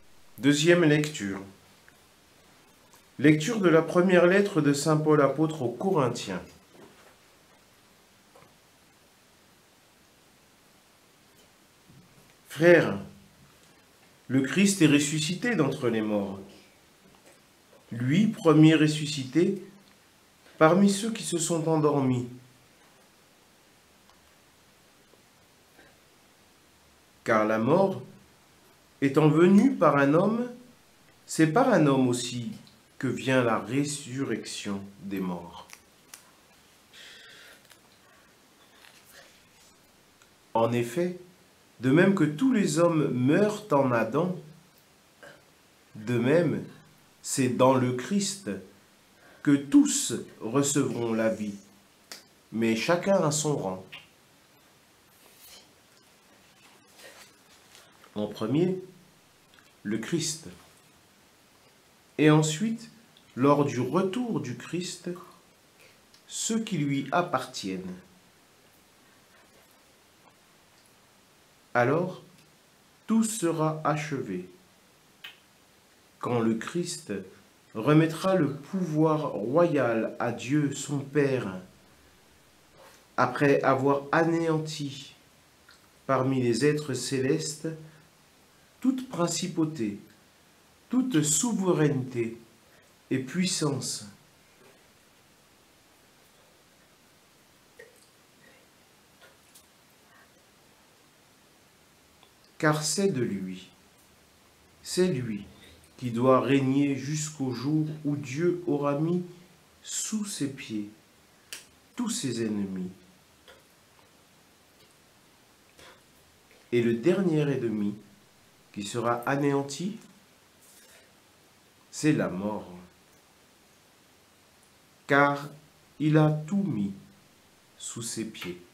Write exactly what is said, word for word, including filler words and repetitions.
Deuxième lecture. Lecture de la première lettre de saint Paul apôtre aux Corinthiens. Frères, le Christ est ressuscité d'entre les morts. Lui, premier ressuscité, parmi ceux qui se sont endormis. Car la mort, étant venue par un homme, c'est par un homme aussi que vient la résurrection des morts. En effet, de même que tous les hommes meurent en Adam, de même, c'est dans le Christ que tous recevront la vie, mais chacun à son rang. En premier, le Christ. Et ensuite, lors du retour du Christ, ceux qui lui appartiennent. Alors, tout sera achevé, quand le Christ remettra le pouvoir royal à Dieu son Père, après avoir anéanti parmi les êtres célestes toute principauté, toute souveraineté et puissance. Car c'est de lui, c'est lui qui doit régner jusqu'au jour où Dieu aura mis sous ses pieds tous ses ennemis. Et le dernier ennemi qui sera anéanti, c'est la mort. Car il a tout mis sous ses pieds.